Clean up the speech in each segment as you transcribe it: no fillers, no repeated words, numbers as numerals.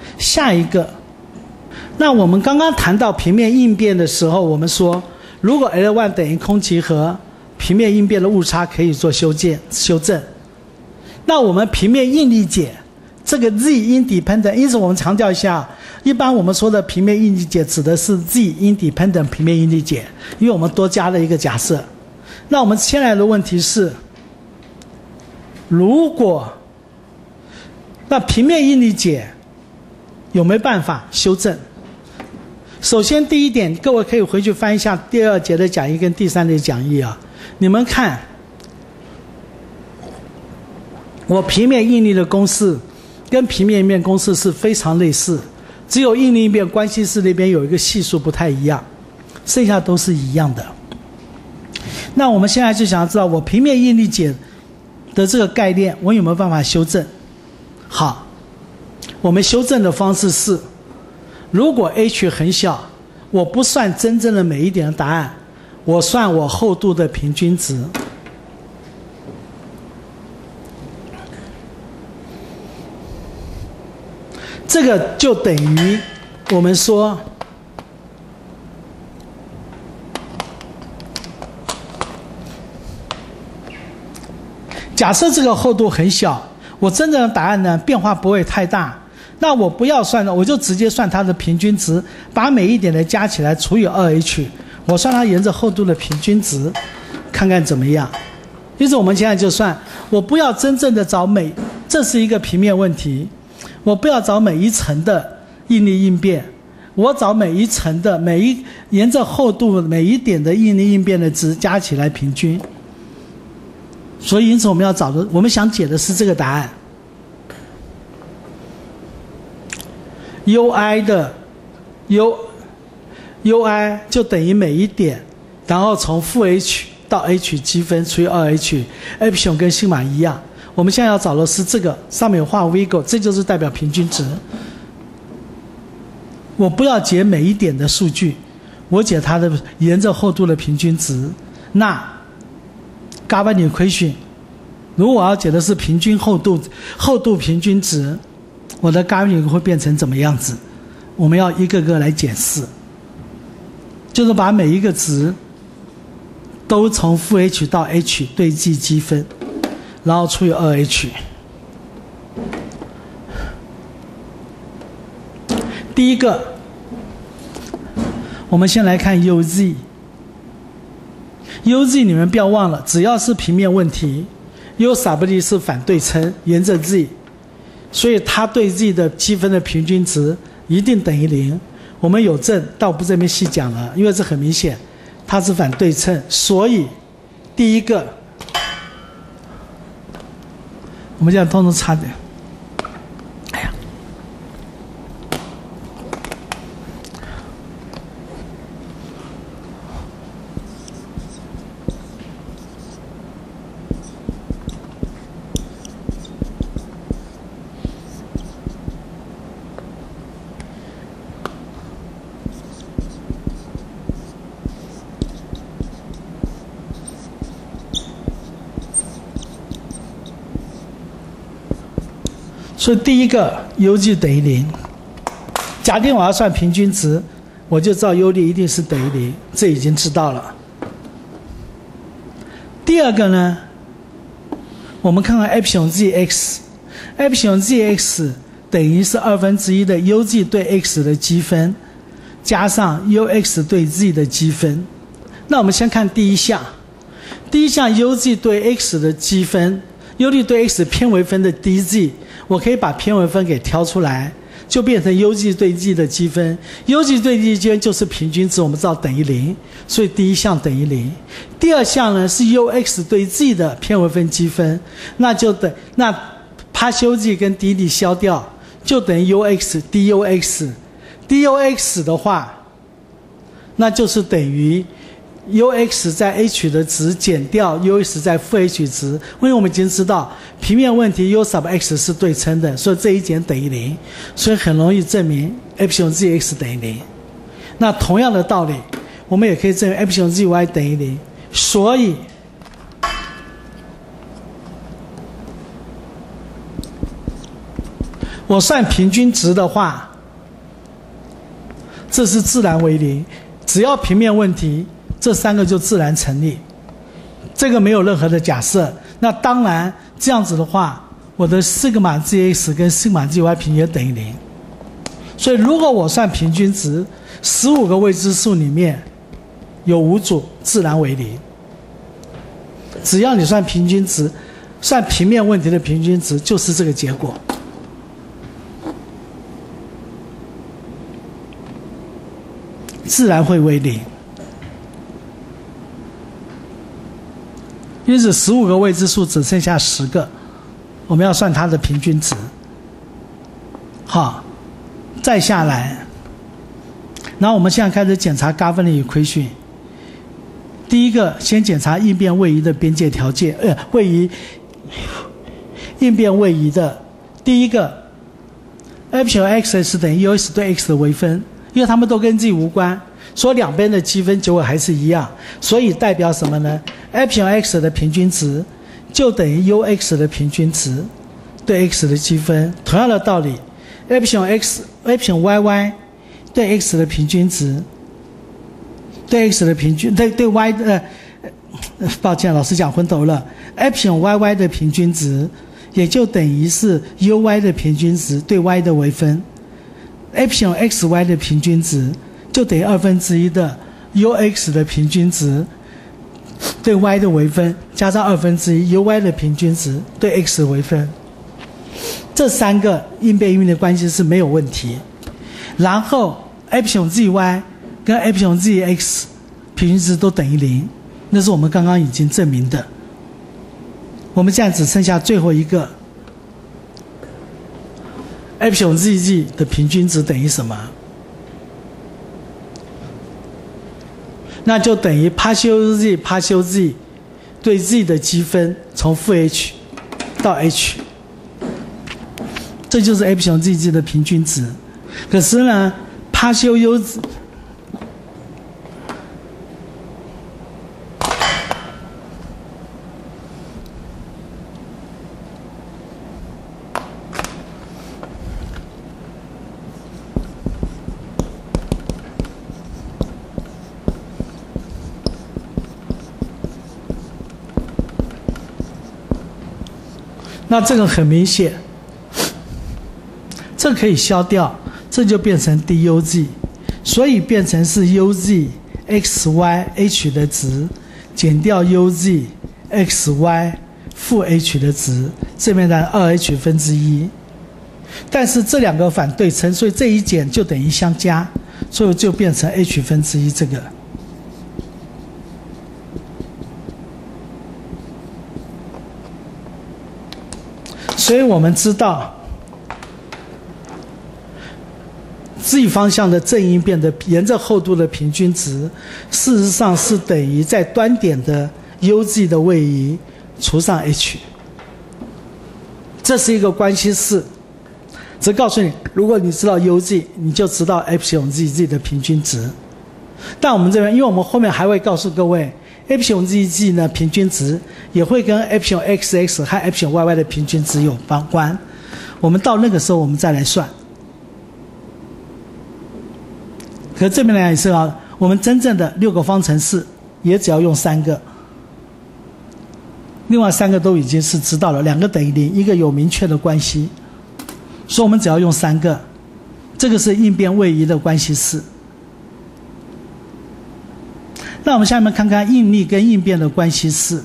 下一个，那我们刚刚谈到平面应变的时候，我们说如果 L1 等于空集合，平面应变的误差可以做修正。那我们平面应力解这个 Z independent， 因此我们强调一下，一般我们说的平面应力解指的是 Z independent 平面应力解，因为我们多加了一个假设。那我们现在的问题是，如果那平面应力解有没有办法修正？首先第一点，各位可以回去翻一下第2节的讲义跟第3节的讲义啊，你们看我平面应力的公式跟平面应变公式是非常类似，只有应力应变关系式那边有一个系数不太一样，剩下都是一样的。那我们现在就想要知道我平面应力解的这个概念我有没有办法修正。好，我们修正的方式是，如果 h 很小，我不算真正的每一点的答案，我算我厚度的平均值。这个就等于我们说假设这个厚度很小，我真正的答案呢变化不会太大，那我不要算了，我就直接算它的平均值，把每一点的加起来除以 2h， 我算它沿着厚度的平均值，看看怎么样。因此我们现在就算，我不要真正的找这是一个平面问题，我不要找每一层的应力应变，我找每一层的沿着厚度每一点的应力应变的值加起来平均。所以因此我们想解的是这个答案。UI 的 UI 就等于每一点，然后从负 h 到 h 积分除以 2h， epsilon 跟西马一样。我们现在要找的是这个，上面有画 Vigo， 这就是代表平均值。我不要解每一点的数据，我解它的沿着厚度的平均值。那 Gabor equation， 如果我要解的是平均厚度平均值，我的 Gabor会变成怎么样子？我们要一个个来检视，就是把每一个值都从负 h 到 h 对 G 积分，然后除以 2h。第一个，我们先来看 UZ。UZ 你们不要忘了，只要是平面问题 ，U sub D 是反对称，沿着 Z， 所以它对 Z 的积分的平均值一定等于0。我们有证，但我不这边细讲了，因为这很明显，它是反对称，所以第一个，我们这样通通擦点。哎呀，所以第一个 UG 等于0。假定我要算平均值，我就知道 U 力一定是等于0，这已经知道了。第二个呢，我们看看 epsilon zx，epsilon zx 等于是1/2的 UG 对 x 的积分，加上 UX 对 z 的积分。那我们先看第一项UG 对 x 的积分 ，U 力对 x 偏微分的 dz。我可以把偏微分给挑出来，就变成 UG 对 G 的积分。UG 对 G 积分就是平均值，我们知道等于0，所以第一项等于0。第二项呢是 UX 对 G 的偏微分积分，那partial G 跟 dd 消掉，就等于 UX dUX。dUX 的话，那就是等于 UX 在 H 的值减掉 UX 在负 H 值，因为我们已经知道平面问题 U sub x 是对称的，所以这一减等于0，所以很容易证明 epsilon zx 等于0。那同样的道理，我们也可以证明 epsilon zy 等于0。所以我算平均值的话，这是自然为零，只要平面问题，这3个就自然成立，这个没有任何的假设。那当然这样子的话，我的西格玛 gx 跟西格玛 gy 平均也等于0。所以如果我算平均值，15个未知数里面有5组自然为0。只要你算平均值，算平面问题的平均值，就是这个结果。自然会为0。因此15个未知数只剩下10个，我们要算它的平均值。好，再下来，然后我们现在开始检查 governing equation。第一个，先检查应变位移的边界条件，应变位移的第一个 epsilon xs 等于 ux 对 x 的微分，因为它们都跟 z 无关，所以两边的积分结果还是一样，所以代表什么呢？ epsilon x 的平均值就等于 ux 的平均值对 x 的积分。同样的道理 epsilon yy 对 x 的平均值对 x 的平均对 y 的抱歉，老师讲昏头了。epsilon yy 的平均值也就等于是 uy 的平均值对 y 的微分。epsilon xy 的平均值就等于1/2的 ux 的平均值对 y 的微分，加上1/2 uy 的平均值对 x 的微分。这3个应变因的关系是没有问题。然后 epsilon zy 跟 epsilon zx 平均值都等于0，那是我们刚刚已经证明的。我们现在只剩下最后一个 epsilon zg 的平均值等于什么？那就等于 partial z partial z 对 z 的积分从负 h 到 h， 这就是 epsilon zg 的平均值。可是呢 partial u 那这个很明显，这可以消掉，这就变成 duz， 所以变成是 uz xy h 的值减掉 uz xy 负 h 的值，这边的 2h1。但是这两个反对称，所以这一减就等于相加，所以就变成 h1这个。所以我们知道 z 方向的正因变的沿着厚度的平均值，事实上是等于在端点的 uz 的位移除上 h， 这是一个关系式。只告诉你，如果你知道 uz， 你就知道 epsilon zg 的平均值。但我们这边，因为我们后面还会告诉各位 epsilon zg 呢平均值也会跟 epsilon xx 和 epsilon yy 的平均值有关，我们到那个时候我们再来算。可这边来也是啊，我们真正的6个方程式也只要用3个，另外3个都已经是知道了，2个等于0，一个有明确的关系，所以我们只要用3个，这个是应变位移的关系式。那我们下面看看应力跟应变的关系式。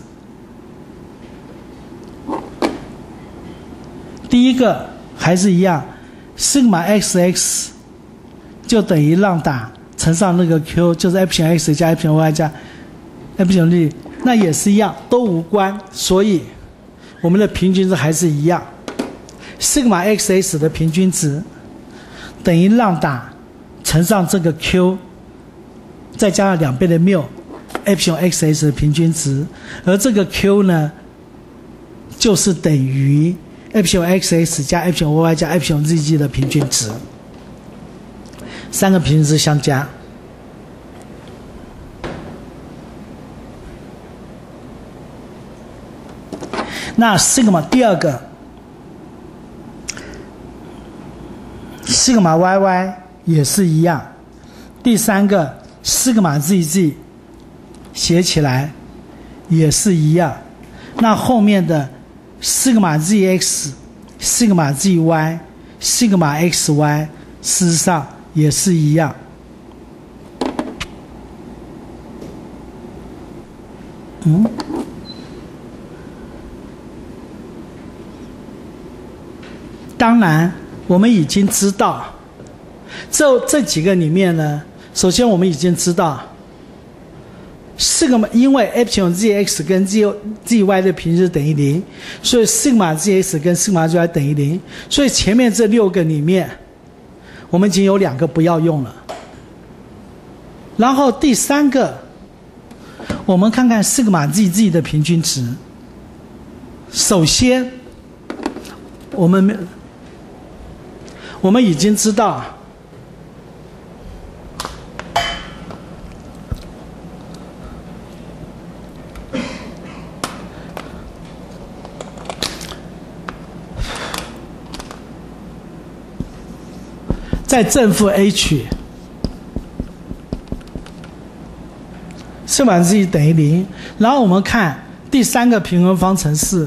第一个还是一样，西格玛 xx 就等于浪打乘上那个 q， 就是 epsilon x 加 epsilon y 加 epsilon z， 那也是一样，都无关，所以我们的平均值还是一样。西格玛 xx 的平均值等于浪打乘上这个 q， 再加上2倍的缪 epsilon xx 的平均值，而这个 q 呢，就是等于 epsilon xx 加 epsilon y 加 epsilon zg 的平均值，3个平均值相加。那 sigma 第二个西格玛 YY 也是一样。第三个西格玛 ZG 写起来也是一样。那后面的西格玛 ZX、西格玛 ZY、西格玛 XY 事实上也是一样。当然我们已经知道这几个里面呢，首先我们已经知道西格玛，因为 epsilon zx 跟 zy 的平均等于0，所以西格玛 zx 跟西格玛 zy 等于0，所以前面这6个里面我们已经有2个不要用了。然后第3个我们看看西格玛 zg 的平均值。首先我们已经知道在正负 H 西格玛 z 等于0，然后我们看第3个平衡方程式，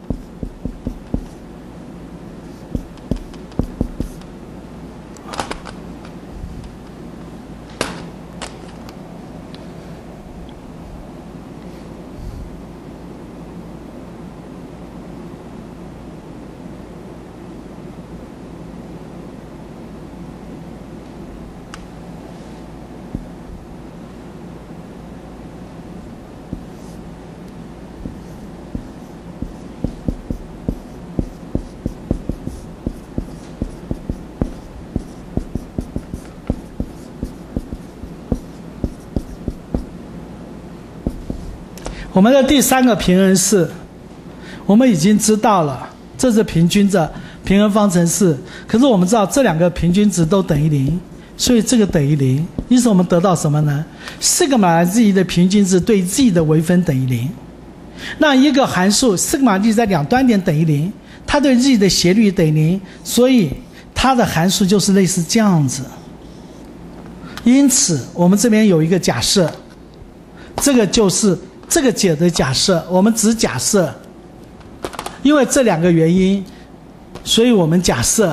我们的第3个平衡式我们已经知道了，这是平均的平衡方程式。可是我们知道这2个平均值都等于0，所以这个等于0。因此我们得到什么呢？西格玛 z 的平均值对 z 的微分等于0。那一个函数西格玛 z 在2端点等于0，它对 z 的斜率等于0，所以它的函数就是类似这样子。因此我们这边有一个假设，这个就是这个解的假设，我们只假设，因为这2个原因，所以我们假设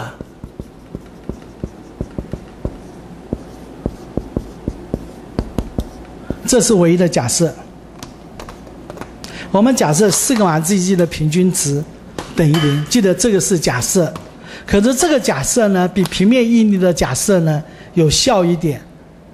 这是唯一的假设。我们假设西格玛 zg 的平均值等于0，记得这个是假设。可是这个假设呢，比平面应力的假设呢有效一点。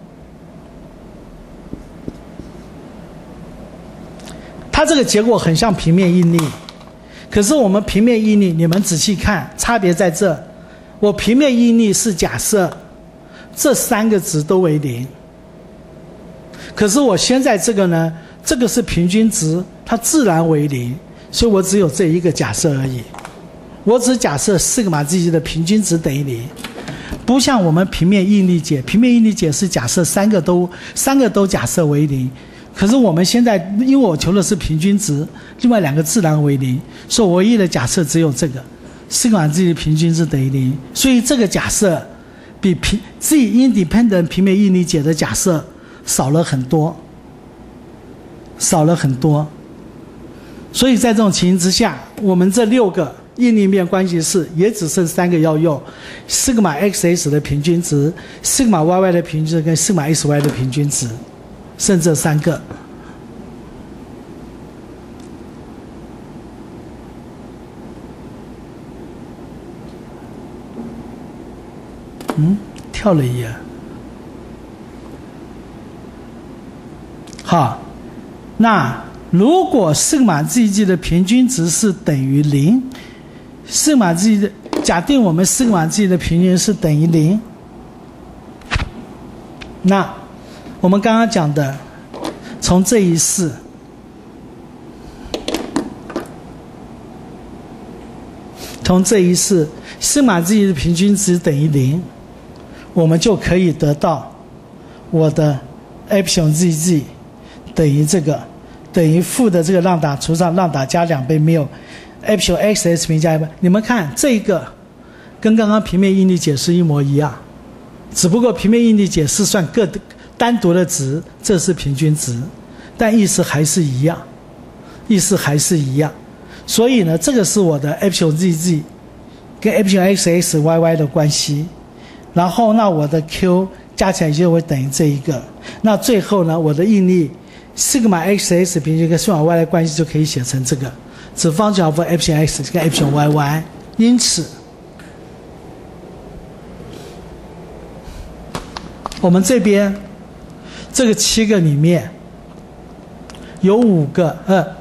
它这个结果很像平面应力，可是我们平面应力，你们仔细看，差别在这。我平面应力是假设这3个值都为0，可是我现在这个呢，这个是平均值，它自然为0，所以我只有这一个假设而已。我只假设西格玛 zg 的平均值等于0，不像我们平面应力解，平面应力解是假设3个都假设为0。可是我们现在因为我求的是平均值，另外2个自然为0，所以唯一的假设只有这个西格玛 z 的平均值等于0，所以这个假设比z independent 平面应力解的假设少了很多。所以在这种情形之下，我们这6个应力面关系式也只剩3个要用：西格玛 xs 的平均值、西格玛 yy 的平均值跟西格玛 xy 的平均值，剩这3个。跳了一页。好，那如果西格玛 zg 的平均值是等于0，西格玛 zg 的假定我们西格玛 zg 的平均是等于0，那我们刚刚讲的，从这一式，西格玛 zg 的平均值等于0，我们就可以得到我的 epsilon zg 等于这个，等于负的这个浪打除上浪打加2倍 μ epsilon xs 平加1。你们看这个跟刚刚平面应力解是一模一样，只不过平面应力解是算单独的值，这是平均值，但意思还是一样，所以呢，这个是我的 epsilon zz 跟 epsilon xxyy 的关系，然后那我的 q 加起来就会等于这一个，那最后呢，我的应力 sigma xx 平均跟 sigma y 的关系就可以写成这个，只 function of epsilon x 跟 epsilon yy。因此，我们这边这个7个里面有5个，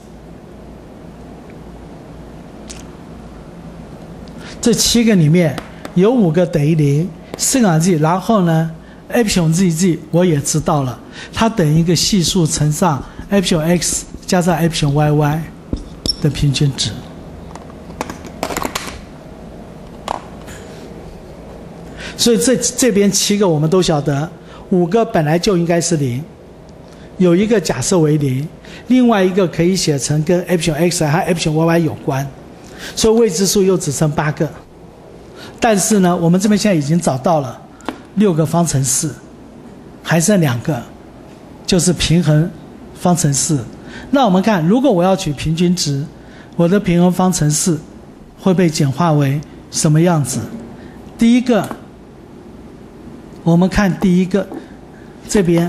这7个里面有5个等于0 sigma z， 然后呢 epsilon zz 我也知道了，它等于一个系数乘上 epsilon x 加上 epsilon yy 的平均值。所以这边7个我们都晓得，5个本来就应该是0，有一个假设为0，另外一个可以写成跟 epsilon x 和 epsilon yy 有关，所以未知数又只剩8个。但是呢，我们这边现在已经找到了6个方程式，还剩2个，就是平衡方程式。那我们看，如果我要取平均值，我的平衡方程式会被简化为什么样子？第一个，我们看第一个，这边，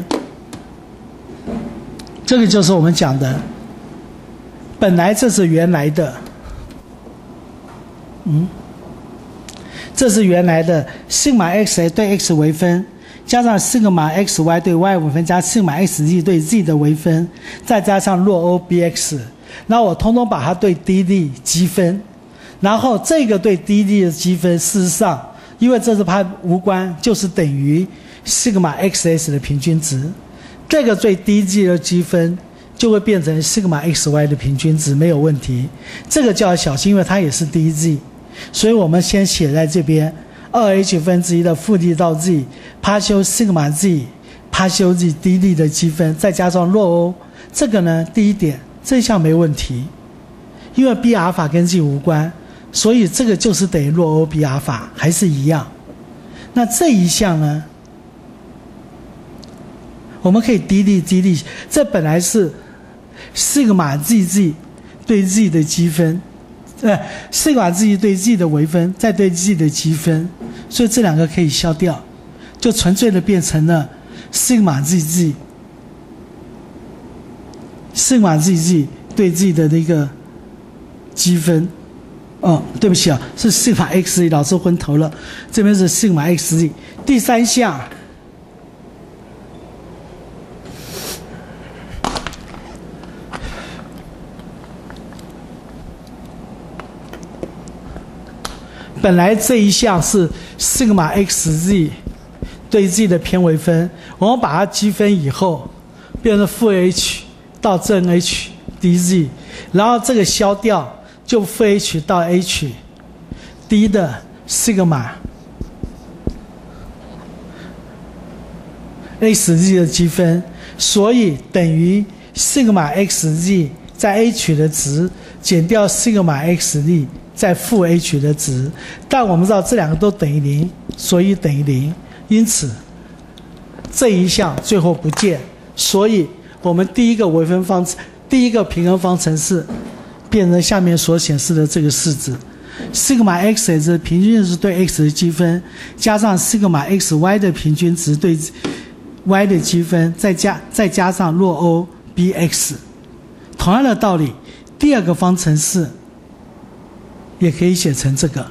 这个就是我们讲的，本来这是原来的，这是原来的 sigma x 对 x 微分，加上 sigma xy 对 y 微分，加 sigma xz 对 z 的微分，再加上洛欧 bx， 然后我通通把它对 dd 积分，然后这个对 dd 的积分，事实上因为这是它无关，就是等于 sigma xs 的平均值，这个对 dg 的积分就会变成 sigma xy 的平均值，没有问题。这个就要小心，因为它也是 dg， 所以我们先写在这边 2h 分之一的负 d 到 z 趴修 sigma z 趴修 z dd 的积分，再加上洛欧，这个呢，第一点这项没问题，因为 b 阿尔法跟 z 无关，所以这个就是等于洛欧 b 阿尔法，还是一样。那这一项呢，我们可以dd，这本来是 sigma zz 对 z 的积分，sigma zz 对 z 的微分，再对 z 的积分，所以这两个可以消掉，就纯粹的变成了 sigma zz 对 z 的那个积分。对不起啊，是 sigma xz， 老师昏头了，这边是 sigma xz。第三项，本来这一项是 sigma xz 对 z 的偏微分，我们把它积分以后，变成负 h 到正 h dz， 然后这个消掉。就负 h 到 h d 的 sigma xz 的积分，所以等于 sigma xz 在 h 的值减掉 sigma xz 在负 h 的值，但我们知道这两个都等于0，所以等于0，因此这一项最后不见，所以我们第一个平衡方程式变成下面所显示的这个式子 ，sigma x 平均值对 x 的积分，加上 sigma xy 的平均值对 y 的积分，再加上洛欧 bx。同样的道理，第二个方程式也可以写成这个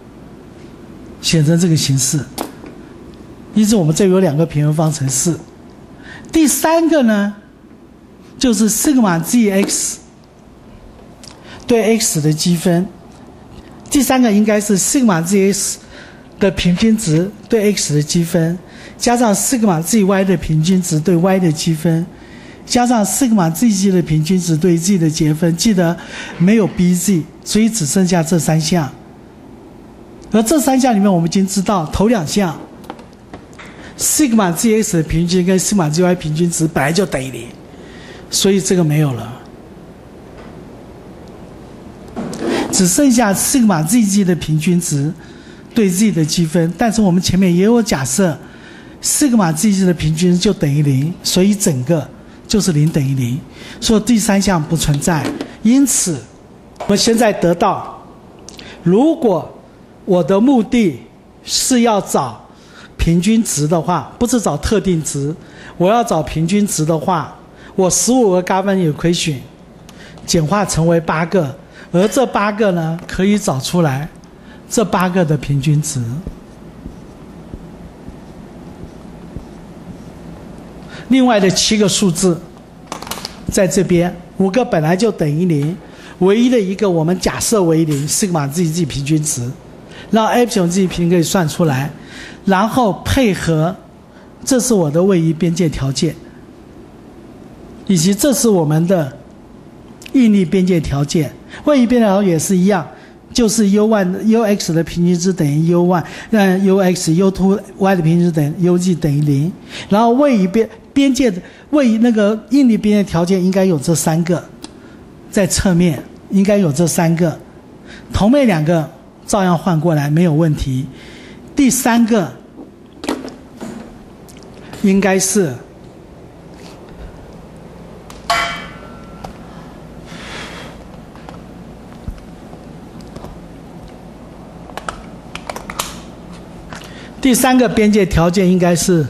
形式。因此，我们这有2个平衡方程式。第三个呢，就是 sigma gx。对 x 的积分，第三个应该是 sigma gx 的平均值对 x 的积分，加上 sigma gy 的平均值对 y 的积分，加上 sigma zg 的平均值对 z 的积分。记得没有 bz， 所以只剩下这3项。而这3项里面，我们已经知道头2项 sigma gx 的平均跟 sigma gy 平均值本来就等于0，所以这个没有了。只剩下 sigma zg 的平均值对 z 的积分，但是我们前面也有假设，西格玛 zg 的平均就等于0，所以整个就是0等于0，所以第三项不存在。因此，我们现在得到，如果我的目的是要找平均值的话，不是找特定值，我要找平均值的话，我15个 Gavin equation 简化成为8个，而这8个呢，可以找出来这8个的平均值。另外的7个数字在这边，5个本来就等于0，唯一的一个我们假设为0，西格玛 zg 平均值，让 epsilon z 平可以算出来，然后配合，这是我的位移边界条件，以及这是我们的应力边界条件。位移边界条件也是一样，就是 ux 的平均值等于 u1， 让 ux、u2y 的平均值等于 ug 等于0，然后位移边界的位移那个应力边界条件应该有这3个，在侧面应该有这3个，同面2个照样换过来没有问题。第3个应该是第3个边界条件应该是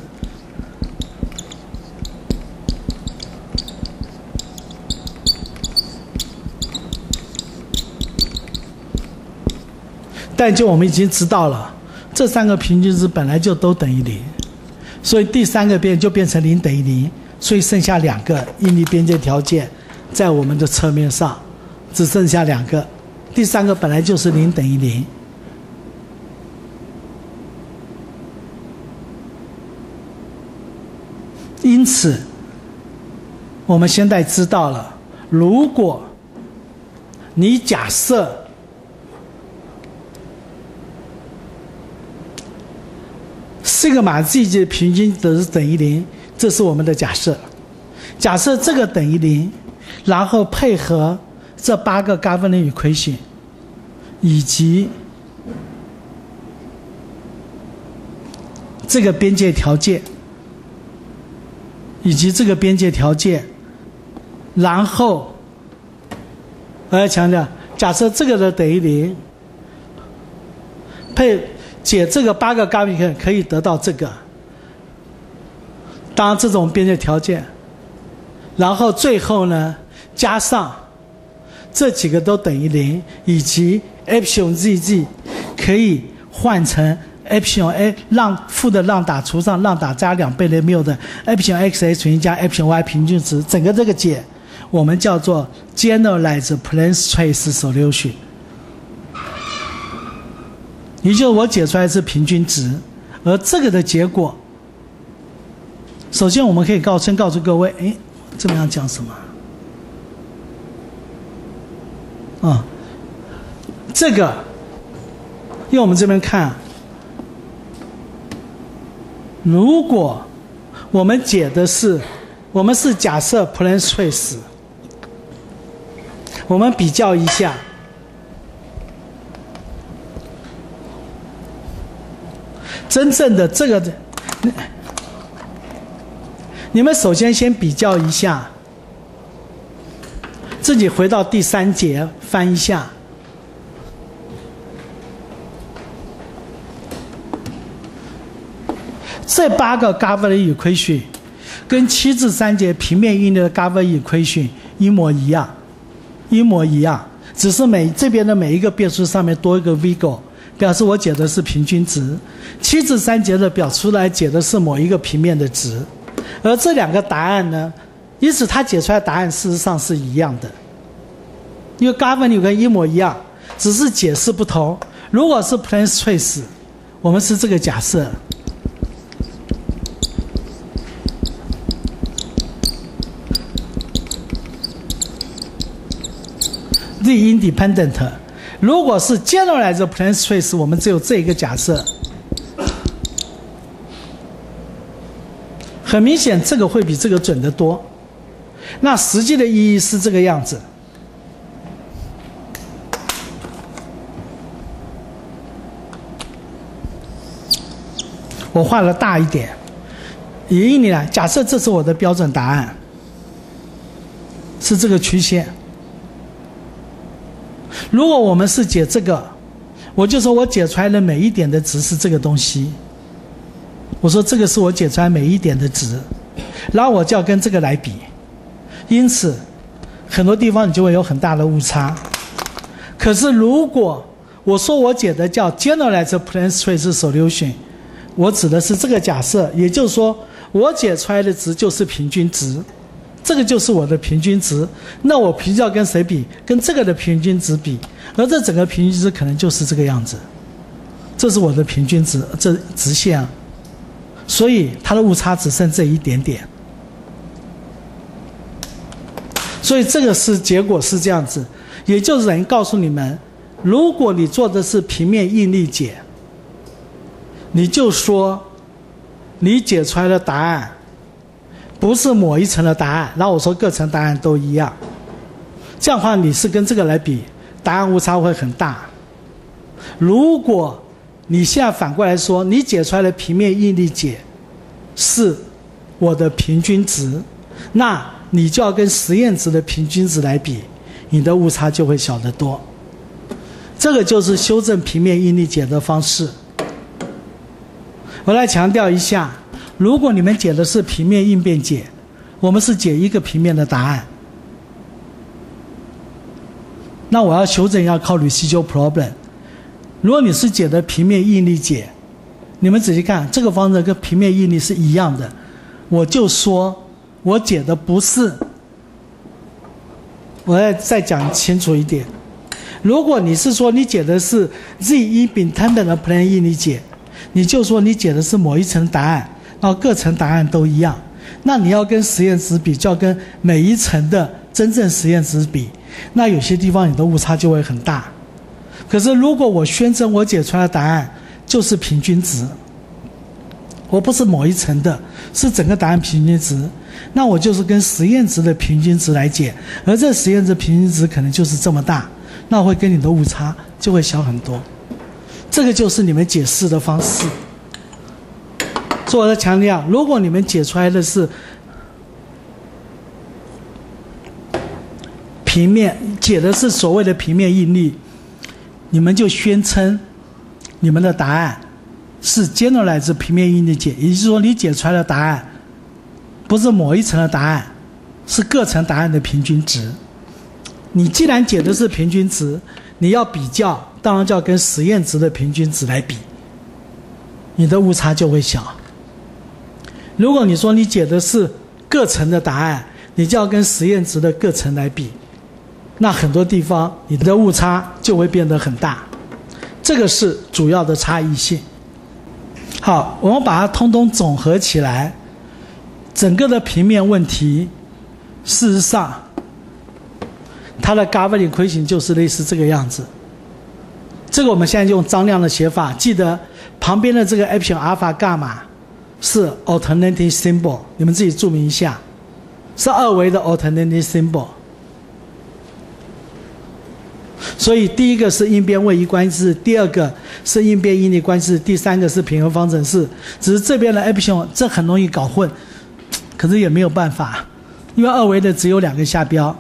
但就我们已经知道了，这3个平均值本来就都等于0，所以第3个就变成0等于0，所以剩下2个应力边界条件在我们的侧面上，只剩下2个，第3个本来就是0等于0。因此，我们现在知道了，如果你假设西格玛 zg 平均值等于0，这是我们的假设。假设这个等于0，然后配合这8个 Gavin equation 以及这个边界条件，然后我要强调，假设这个的等于0，解这个8个 Gavin 可以得到这个，当然这种边界条件，然后最后呢加上这几个都等于0，以及 epsilon zg 可以换成 epsilon a 负的浪打除上浪打加2倍的缪的 epsilon xx 乘以加 epsilon y 平均值，整个这个解我们叫做 generalized plane space solution。也就是我解出来是平均值，而这个的结果，首先我们可以先告诉各位，这边要讲什么？这个，因为我们这边看，如果我们解的是，我们是假设 plane space， 我们比较一下。真正的这个，你们首先先比较一下，自己回到第3节翻一下，这8个 Gavin equation 跟7至3节平面应力的 Gavin equation 一模一样，只是这边的每一个变数上面多一个 Vigo。表示我解的是平均值，7至3节的表出来解的是某一个平面的值，而这2个答案呢，因此它解出来的答案事实上是一样的，因为 Gavin 跟一模一样，只是解释不同。如果是 plane space， 我们是这个假设。Z independent， 如果是 generalized plane space， 我们只有这一个假设。很明显，这个会比这个准得多。那实际的意义是这个样子。 我画了大一点，也印你来，假设这是我的标准答案，是这个曲线。如果我们是解这个，我就说我解出来的每一点的值是这个东西，我说这个是我解出来每一点的值，然后我就要跟这个来比，因此很多地方你就会有很大的误差。可是如果我说我解的叫 generalized plane space solution， 我指的是这个假设，也就是说我解出来的值就是平均值，这个就是我的平均值，那我平均要跟谁比？跟这个的平均值比，而这整个平均值可能就是这个样子，这是我的平均值，这直线啊，所以它的误差只剩这一点点。所以这个是结果是这样子，也就是等于告诉你们，如果你做的是平面应力解，你就说你解出来的答案不是某一层的答案，然后我说各层答案都一样，这样的话你是跟这个来比，答案误差会很大。如果你现在反过来说你解出来的平面应力解是我的平均值，那你就要跟实验值的平均值来比，你的误差就会小得多。这个就是修正平面应力解的方式。我来强调一下，如果你们解的是平面应变解，我们是解一个平面的答案，那我要修正要靠 residual problem。 如果你是解的平面应力解，你们仔细看这个方程跟平面应力是一样的，我就说我解的不是，我再讲清楚一点，如果你是说你解的是 Z independent 的 plane 应力解，你就说你解的是某一层答案，然后各层答案都一样，那你要跟实验值比，就要跟每一层的真正实验值比，那有些地方你的误差就会很大。可是如果我宣称我解出来的答案就是平均值，我不是某一层的，是整个答案平均值，那我就是跟实验值的平均值来解，而这实验值平均值可能就是这么大，那会跟你的误差就会小很多。这个就是你们解释的方式。所以我在强调，如果你们解出来的是平面，解的是所谓的平面应力，你们就宣称你们的答案是 generalized 平面应力解，也就是说你解出来的答案不是某一层的答案，是各层答案的平均值。你既然解的是平均值，你要比较，当然就要跟实验值的平均值来比，你的误差就会小。如果你说你解的是各层的答案，你就要跟实验值的各层来比，那很多地方你的误差就会变得很大，这个是主要的差异性。好，我们把它通通总合起来，整个的平面问题事实上它的 governing equation 就是类似这个样子。这个我们现在用张量的写法，记得旁边的这个 epsilon alpha gamma 是 alternating symbol， 你们自己注明一下，是二维的 alternating symbol。所以第一个是应变位移关系式，第二个是应变应力关系式，第三个是平衡方程式。只是这边的 epsilon 这很容易搞混，可是也没有办法，因为二维的只有两个下标。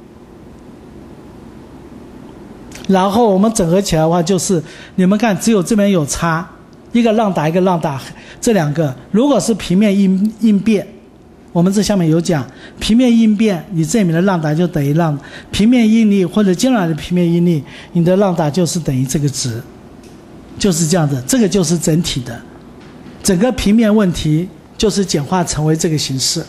然后我们整合起来的话，就是你们看，只有这边有差，一个浪打一个浪打，这两个如果是平面应变，我们这下面有讲平面应变，你这里面的浪打就等于浪平面应力或者将来的平面应力，你的浪打就是等于这个值，就是这样的，这个就是整体的，整个平面问题就是简化成为这个形式。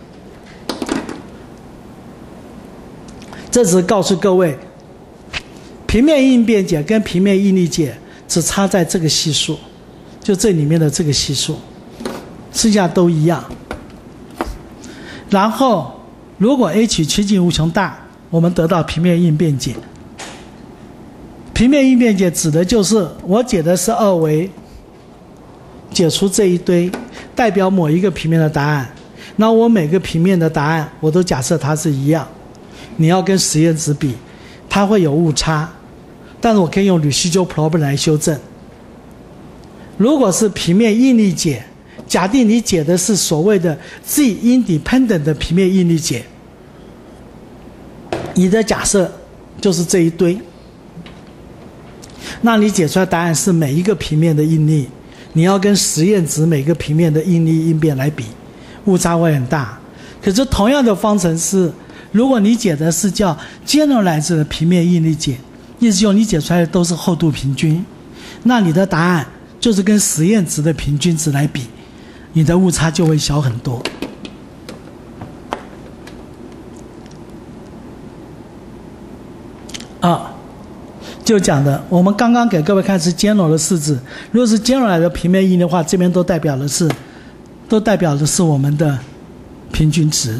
这只是告诉各位，平面应变解跟平面应力解只差在这个系数，就这里面的这个系数，剩下都一样。然后如果 h 趋近无穷大，我们得到平面应变解。平面应变解指的就是我解的是二维，解出这一堆代表某一个平面的答案，那我每个平面的答案我都假设它是一样，你要跟实验值比，它会有误差，但是我可以用 residual problem 来修正。 如果是平面应力解，假定你解的是所谓的 Z independent 的平面应力解，你的假设就是这一堆，那你解出来答案是每一个平面的应力，你要跟实验值每个平面的应力应变来比，误差会很大。可是同样的方程式，如果你解的是叫 generalized 的平面应力解，意思就是你解出来的都是厚度平均，那你的答案就是跟实验值的平均值来比，你的误差就会小很多。就讲的，我们刚刚给各位看是general的式子，如果是general的平面应力的话，这边都代表的是我们的平均值。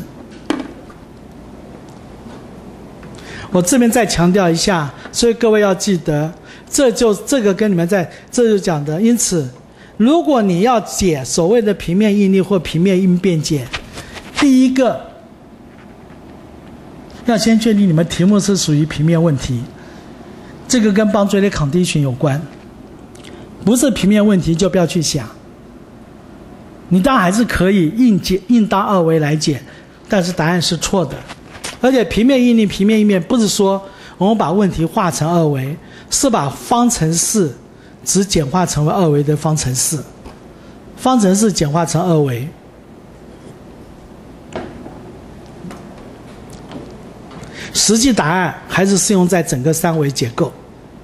我这边再强调一下，所以各位要记得，这个跟你们这就讲的。因此，如果你要解所谓的平面应力或平面应变解，第一个要先确定你们题目是属于平面问题，这个跟boundary condition有关。不是平面问题就不要去想，你当然还是可以硬当二维来解，但是答案是错的。而且平面应力、平面应变不是说我们把问题化成二维，是把方程式只简化成为二维的方程式，方程式简化成二维。实际答案还是适用在整个三维结构。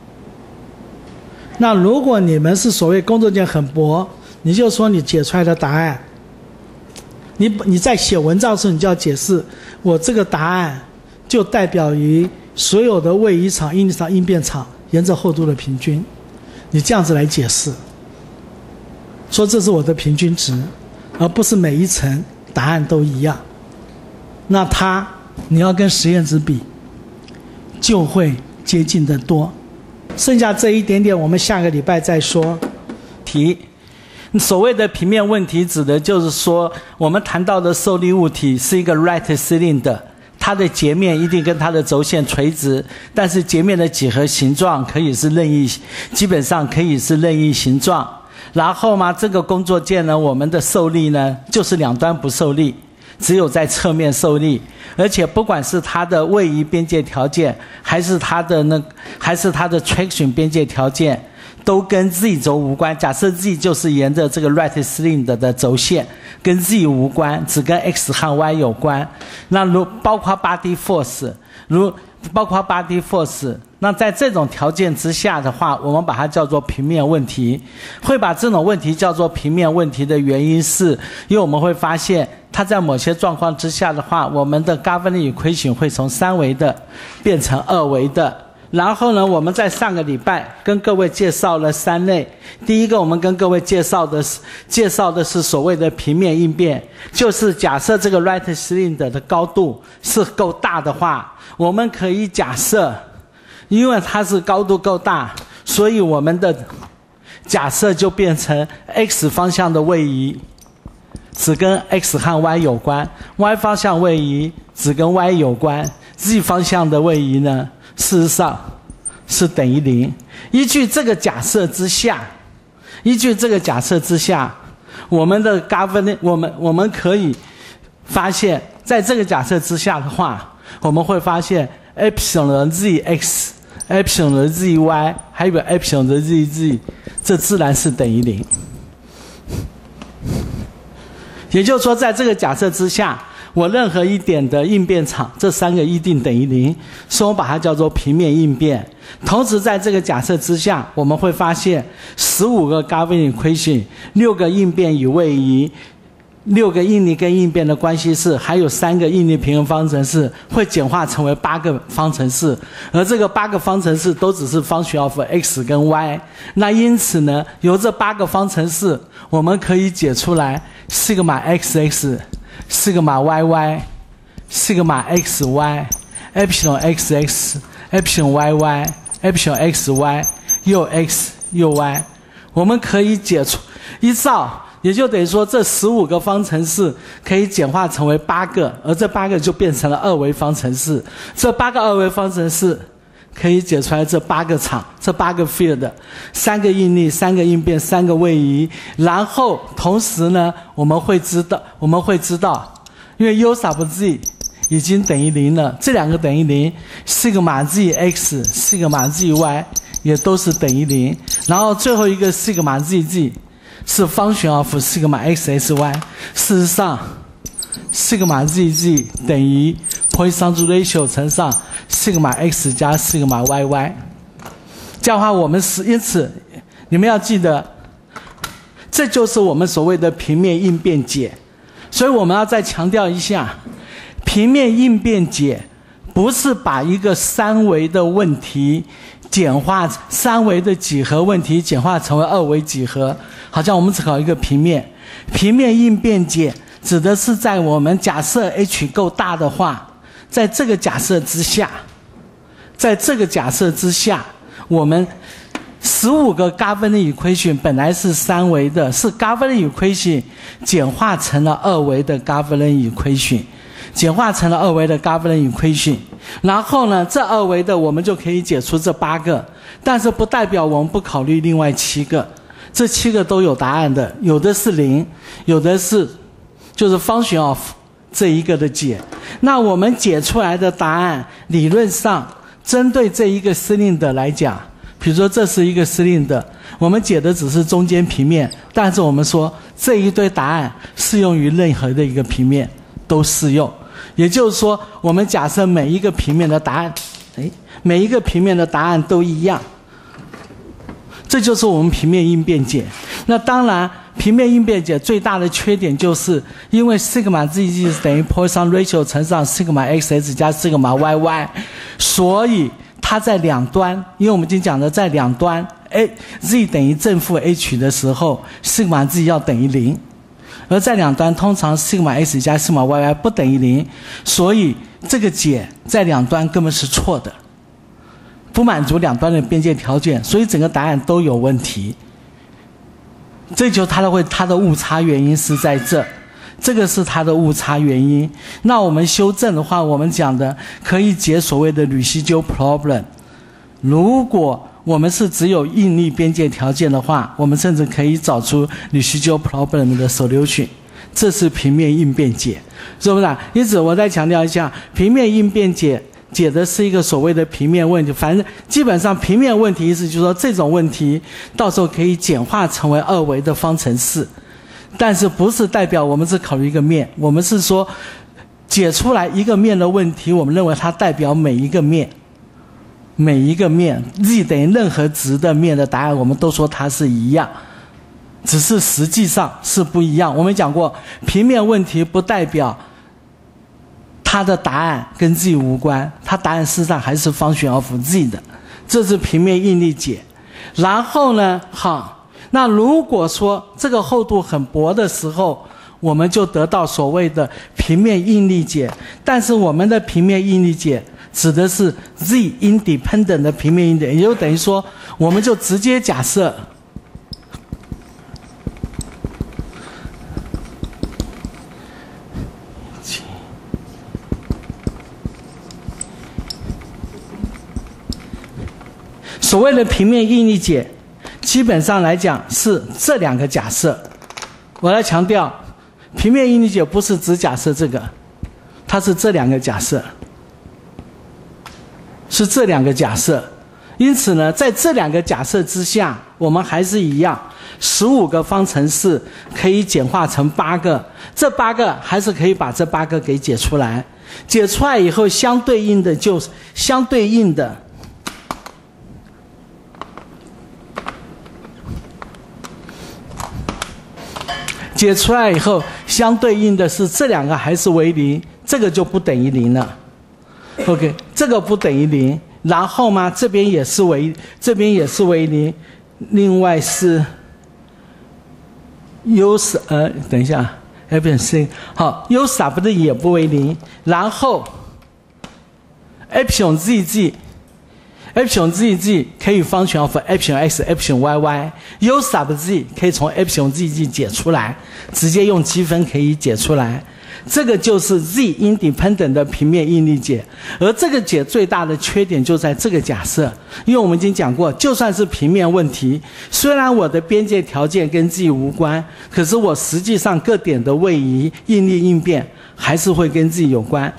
那如果你们是所谓工作间很薄，你就说你解出来的答案，你在写文章的时候，你就要解释我这个答案就代表于所有的位移场、应力场、应变场沿着厚度的平均，你这样子来解释，说这是我的平均值，而不是每一层答案都一样。那你要跟实验值比，就会接近得多。剩下这一点点，我们下个礼拜再说。所谓的平面问题，指的就是说，我们谈到的受力物体是一个 right cylinder， 它的截面一定跟它的轴线垂直，但是截面的几何形状可以是任意，基本上可以是任意形状。然后嘛，这个工作键呢，我们的受力呢，就是两端不受力，只有在侧面受力，而且不管是它的位移边界条件，还是它的traction 边界条件，都跟 Z 轴无关。假设 Z 就是沿着这个 right cylinder 的轴线，跟 Z 无关，只跟 X 和 Y 有关。那包括 body force， 那在这种条件之下的话，我们把它叫做平面问题。会把这种问题叫做平面问题的原因是，因为我们会发现它在某些状况之下的话，我们的 governing equation 会从三维的变成二维的。然后呢，我们在上个礼拜跟各位介绍了三类。第一个，我们跟各位介绍的是所谓的平面应变，就是假设这个 right cylinder 的高度是够大的话，我们可以假设，因为它是高度够大，所以我们的假设就变成 X 方向的位移只跟 X 和 Y 有关， Y 方向位移只跟 Y 有关， Z 方向的位移呢，事实上是等于0。依据这个假设之下，我们的 governing 我们可以发现，在这个假设之下的话，我们会发现 epsilon 的 zx、epsilon 的 zy 还有 epsilon 的 zz， 这自然是等于0。也就是说，在这个假设之下，我任何一点的应变场，这三个一定等于0，所以我把它叫做平面应变。同时在这个假设之下，我们会发现15个 governing equation， 6个应变与位移，6个应力跟应变的关系式，还有3个应力平衡方程式，会简化成为8个方程式，而这个8个方程式都只是function of x 跟 y。那因此呢，由这8个方程式，我们可以解出来西格玛 xx、西格玛 yy、西格玛 xy、epsilon xx、epsilon yy、epsilon xy， 又 x 又 y， 我们可以解出也就等于说，这15个方程式可以简化成为8个，而这8个就变成了二维方程式。这8个二维方程式可以解出来这8个场，这8个 field， 3个应力，3个应变，3个位移。然后同时呢，我们会知道，因为 U sub z 已经等于0了，这两个等于0，西格玛 z x、西格玛 z y 也都是等于0。然后最后一个西格玛 z z 是function of 西格玛 x s y。事实上，西格玛 z z 等于 Poisson ratio 乘上西格玛 x 加西格玛 y y。这样的话，我们因此你们要记得，这就是我们所谓的平面应变解。所以我们要再强调一下，平面应变解不是把一个3维的问题3维的几何问题简化成为2维几何，好像我们只考一个平面。平面应变解指的是在我们假设 H 够大的话，在这个假设之下，我们15个 governing equation 本来是3维的，是 governing equation 简化成了2维的 governing equation， 然后呢，这2维的我们就可以解出这8个，但是不代表我们不考虑另外7个，这7个都有答案的，有的是0，有的是就是 function of 这一个的解。那我们解出来的答案，理论上针对这一个cylinder来讲，比如说这是一个cylinder，我们解的只是中间平面，但是我们说这一堆答案适用于任何的一个平面都适用。也就是说，我们假设每一个平面的答案都一样，这就是我们平面应变解。那当然，平面应变解最大的缺点就是因为 sigma zg 等于 Poisson ratio 乘上 sigma xs 加 sigma yy， 所以它在两端，因为我们已经讲了，在两端 z 等于正负 h 的时候 sigma z 要等于0，而在两端通常 sigma x 加 sigma yy 不等于0，所以这个解在两端根本是错的，不满足两端的边界条件，所以整个答案都有问题。这就是它的误差原因是在这个是它的误差原因。那我们修正的话，我们讲的可以解所谓的吕西鸠 problem。如果我们是只有应力边界条件的话，我们甚至可以找出吕西鸠 problem 的 solution。这是平面应变解，是不是？因此我再强调一下，平面应变解的是一个所谓的平面问题，反正基本上平面问题意思就是说这种问题到时候可以简化成为2维的方程式，但是不是代表我们只考虑一个面，我们是说解出来一个面的问题，我们认为它代表每一个面 z 等于任何值的面的答案，我们都说它是一样，只是实际上是不一样。我们讲过，平面问题不代表它的答案跟 z 无关，它答案事实上还是function of z 的，这是平面应力解。然后呢，好，那如果说这个厚度很薄的时候，我们就得到所谓的平面应力解，但是我们的平面应力解指的是 z independent 的平面应力解，也就等于说，我们就直接假设所谓的平面应力解，基本上来讲是这两个假设。我来强调，平面应力解不是只假设这个，它是这两个假设，是这两个假设。因此呢，在这两个假设之下，我们还是一样，15个方程式可以简化成8个，这8个还是可以把这8个给解出来。解出来以后，相对应的解出来以后，相对应的是这两个还是为0，这个就不等于0了。OK， 这个不等于0，然后嘛，这边也是为0，另外是 U 等一下 ，Epsilon 好 ，U sub 的也不为0，然后 Epsilon ZG epsilon zg 可以 function of epsilon x epsilon yy，u sub z 可以从 epsilon zg 解出来，直接用积分可以解出来。这个就是 z independent 的平面应力解，而这个解最大的缺点就在这个假设，因为我们已经讲过，就算是平面问题，虽然我的边界条件跟 z 无关，可是我实际上各点的位移、应力应变还是会跟 z 有关，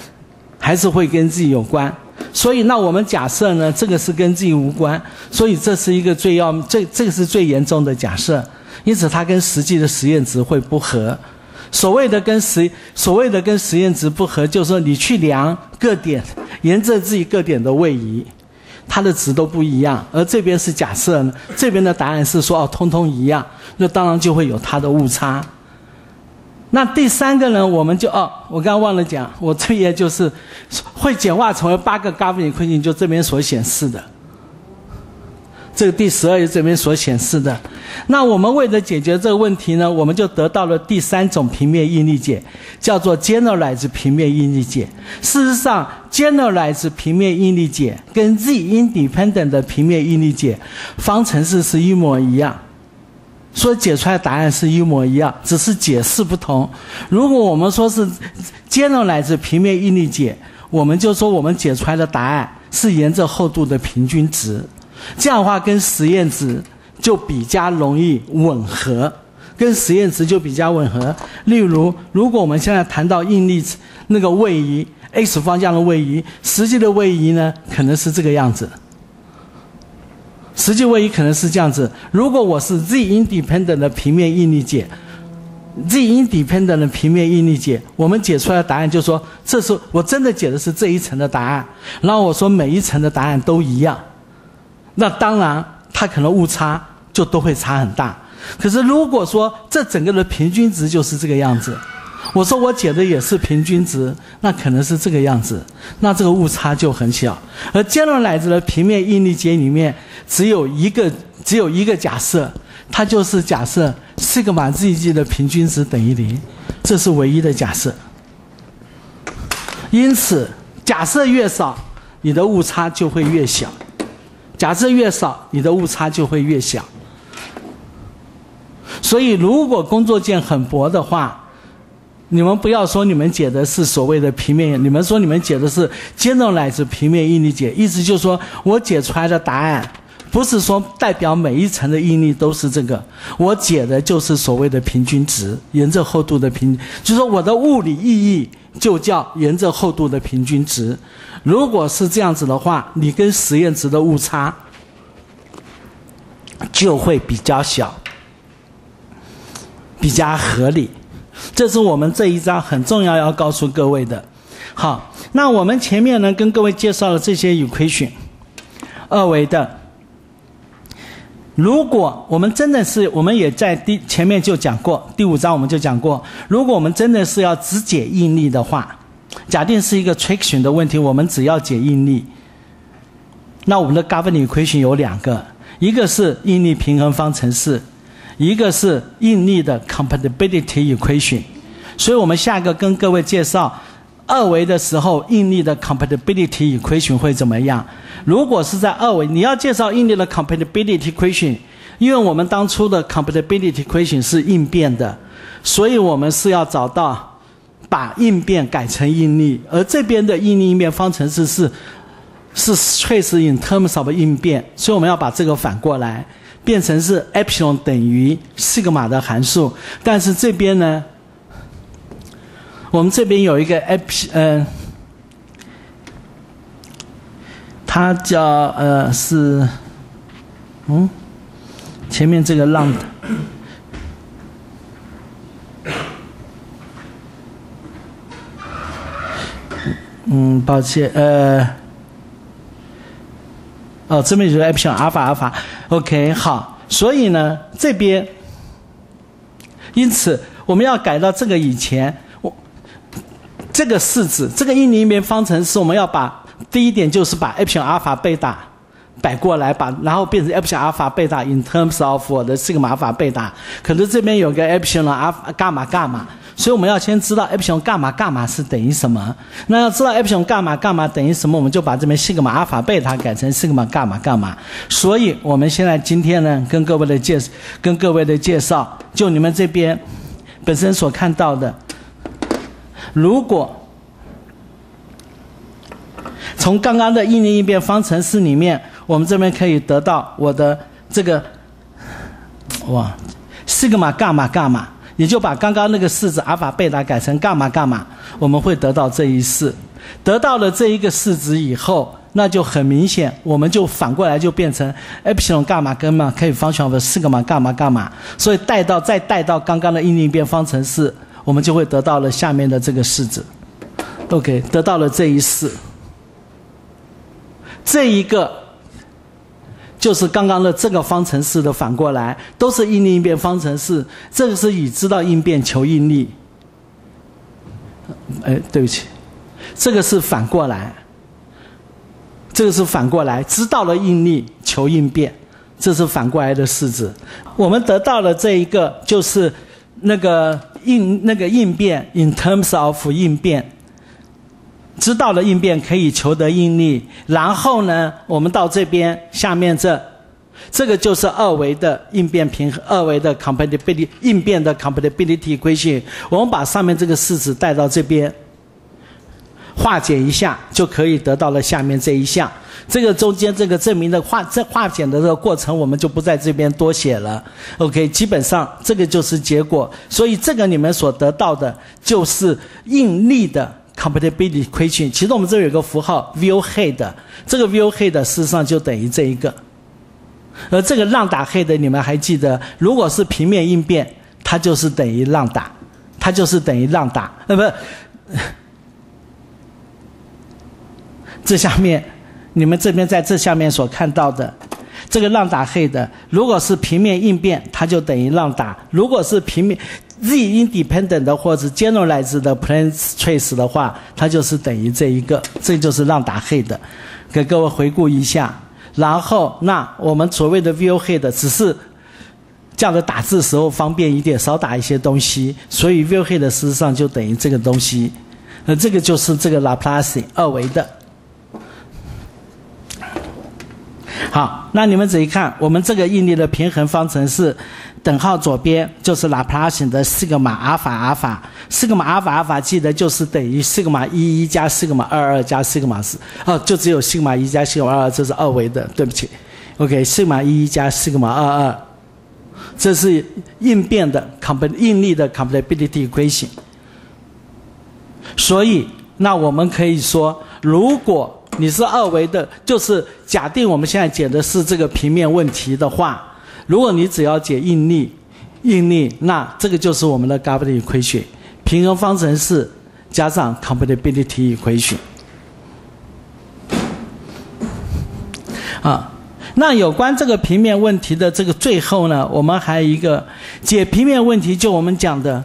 所以那我们假设呢，这个是跟 z 无关，所以这是一个这个是最严重的假设，因此它跟实际的实验值会不合。所谓的跟实验值不合，就是说你去量各点，沿着自己各点的位移，它的值都不一样。而这边是假设呢，这边的答案是说通通一样，那当然就会有它的误差。那第三个呢，我们就我刚刚忘了讲，我这边就是会简化成为8个 governing equation， 就这边所显示的。这个第12页这边所显示的。那我们为了解决这个问题呢，我们就得到了第3种平面应力解，叫做 generalized 平面应力解。事实上 generalized 平面应力解跟 z independent 的平面应力解方程式是一模一样，所以解出来的答案是一模一样，只是解释不同。如果我们说是 generalized 平面应力解，我们就说我们解出来的答案是沿着厚度的平均值，这样的话跟实验值就比较容易吻合，例如，如果我们现在谈到应力那个位移 x 方向的位移，实际的位移呢可能是这个样子，实际位移可能是这样子。如果我是 z independent 的平面应力解，我们解出来的答案就是说，这是我真的解的是这一层的答案，然后我说每一层的答案都一样，那当然它可能误差就都会差很大。可是如果说这整个的平均值就是这个样子，我说我解的也是平均值，那可能是这个样子，那这个误差就很小。而generalized的平面应力解里面只有一个假设，它就是假设西格玛 zg 的平均值等于0，这是唯一的假设。因此假设越少，你的误差就会越小，所以如果工作键很薄的话，你们不要说你们解的是所谓的平面，你们说你们解的是 generalized 平面应力解，意思就是说我解出来的答案不是说代表每一层的应力都是这个，我解的就是所谓的平均值，沿着厚度的平均，就是说我的物理意义就叫沿着厚度的平均值。如果是这样子的话，你跟实验值的误差就会比较小，比较合理。这是我们这一章很重要要告诉各位的。好，那我们前面呢跟各位介绍了这些 equation， 二维的。如果我们真的是，我们也在前面就讲过，第5章我们就讲过，如果我们真的是要只解应力的话，假定是一个 traction 的问题，我们只要解应力，那我们的 governing equation 有2个，一个是应力平衡方程式，一个是应力的 compatibility equation。 所以我们下一个跟各位介绍二维的时候应力的 compatibility equation 会怎么样。如果是在二维，你要介绍应力的 compatibility equation， 因为我们当初的 compatibility equation 是应变的，所以我们是要找到把应变改成应力，而这边的应力应变方程式是 trace in terms of 应变，所以我们要把这个反过来变成是 epsilon 等于西格玛的函数。但是这边呢，我们这边有一个它叫前面这个浪抱歉，这边就是 epsilon 阿尔法 OK 好，所以呢这边，因此我们要改到这个以前，这个式子，这个应力应变方程式，我们要把第一点就是把 epsilon 阿尔法贝塔摆过来，然后变成 epsilon 阿尔法贝塔 in terms of 我的西格玛阿尔法贝塔，可是这边有个 epsilon 伽马， 所以我们要先知道 epsilon 伽马伽马是等于什么。那要知道 epsilon 伽马伽马等于什么，我们就把这边西格玛阿尔法贝塔改成西格玛伽马伽马。所以我们现在今天呢，跟各位的介绍，就你们这边本身所看到的，如果从刚刚的应力应变方程式里面，我们这边可以得到我的这个西格玛伽马伽马，也就把刚刚那个式子阿尔法贝塔改成伽马伽马，我们会得到这一式。得到了这一个式子以后，那就很明显，我们就反过来就变成 epsilon 伽马伽马可以function of 西格玛伽马伽马，所以再带到刚刚的应力应变方程式，我们就会得到了下面的这个式子。OK， 得到了这一式。这一个就是刚刚的这个方程式的反过来，都是应力应变方程式。这个是已知道应变求应力。对不起，这个是反过来，知道了应力求应变，这是反过来的式子。我们得到了这一个就是那个应变 in terms of 应变。知道了应变可以求得应力，然后呢，我们到这边下面这个就是二维的应变平衡，二维的 compatibility 应变的 compatibility equation， 我们把上面这个式子带到这边，化解一下，就可以得到了下面这一项。这个中间这个证明的化简的这个过程，我们就不在这边多写了。OK， 基本上这个就是结果，所以这个你们所得到的就是应力的compatibility equation。 其实我们这里有个符号 VO head， 这个 VO head 事实上就等于这一个。而这个浪打 head 你们还记得，如果是平面应变，它就是等于浪打，这下面你们这边在这下面所看到的这个浪打 head， 如果是平面应变，它就等于浪打；如果是平面Z independent 的或者 generalized 的 plane trace 的话，它就是等于这一个，这就是浪打 head。给各位回顾一下，然后那我们所谓的 VO head 只是这样的打字时候方便一点，少打一些东西，所以 VO head 事实上就等于这个东西。这个就是这个 Laplace 二维的。好，那你们仔细看，我们这个应力的平衡方程式，等号左边就是拉普拉型的西格玛阿尔法阿尔法，西格玛阿尔法记得就是等于西格玛11加西格玛22加西格玛4，就只有西格玛1加西格玛22，这是二维的，对不起。OK， 西格玛11加西格玛22，这是应变的应力的 compatibility equation。所以，那我们可以说，如果你是二维的，就是假定我们现在解的是这个平面问题的话，如果你只要解应力，那这个就是我们的 gravity equation， 平衡方程式加上 compatibility equation。那有关这个平面问题的这个最后呢，我们还有一个解平面问题，就我们讲的。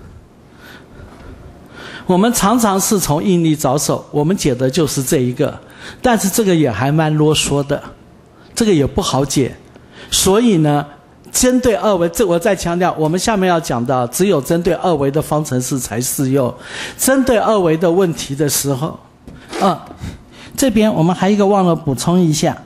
我们常常是从应力着手，我们解的就是这一个，但是这个也还蛮啰嗦的，这个也不好解。所以呢，针对二维，这我再强调，我们下面要讲到，只有针对二维的方程式才适用。针对二维的问题的时候，这边我们还有一个忘了补充一下，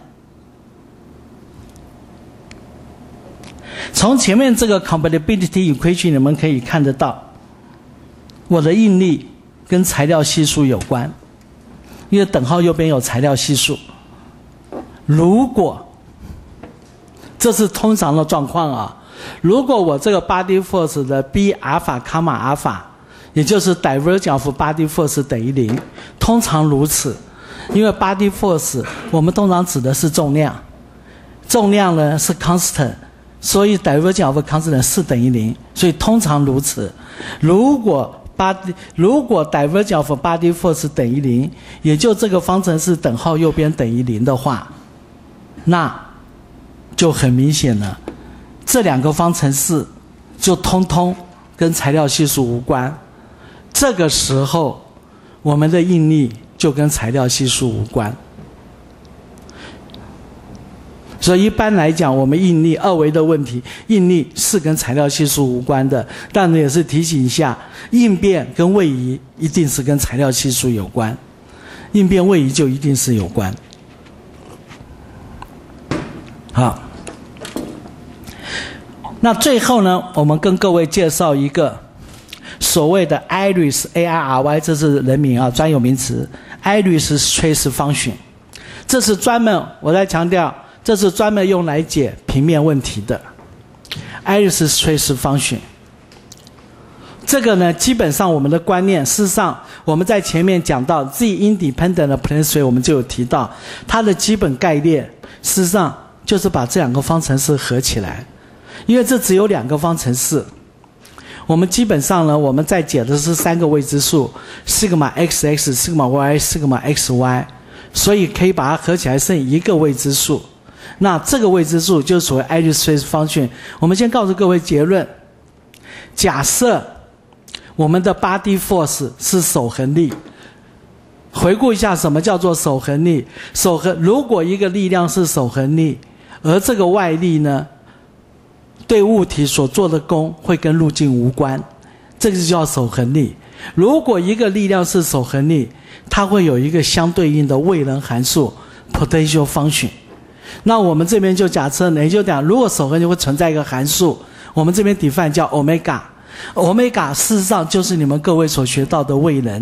从前面这个 compatibility equation 你们可以看得到。我的应力跟材料系数有关，因为等号右边有材料系数。如果这是通常的状况啊，如果我这个 body force 的 B 阿尔法伽马阿尔法，也就是 divergence of body force 等于0，通常如此，因为 body force 我们通常指的是重量，重量呢是 constant， 所以 divergence of constant 是等于0，所以通常如此。如果 divergence of body force 等于0，也就这个方程式等号右边等于0的话，那就很明显了，这两个方程式就通通跟材料系数无关。这个时候，我们的应力就跟材料系数无关。 所以一般来讲，我们应力二维的问题，应力是跟材料系数无关的，但也是提醒一下，应变跟位移一定是跟材料系数有关，应变位移就一定是有关。好，那最后呢，我们跟各位介绍一个所谓的 Iris AIRY， 这是人名啊，专有名词 ，Iris Trace Function， 这是专门，我再强调，这是专门用来解平面问题的 Iris Trace Function。这个呢，基本上我们的观念，事实上我们在前面讲到 Z Independent 的 Plane Space， 我们就有提到它的基本概念，事实上就是把这两个方程式合起来，因为这只有两个方程式。我们基本上呢，我们在解的是三个未知数，西格玛 xx、西格玛 y、西格玛 xy， 所以可以把它合起来剩一个未知数。那这个未知数就是所谓 Iris Trace Function。我们先告诉各位结论：假设我们的 body force 是守恒力。回顾一下什么叫做守恒力？如果一个力量是守恒力，而这个外力呢，对物体所做的功会跟路径无关，这个就叫守恒力。如果一个力量是守恒力，它会有一个相对应的位能函数 potential function。那我们这边就假设呢，也就讲，如果守恒力会存在一个函数，我们这边 define 叫 omega。omega 事实上就是你们各位所学到的位能，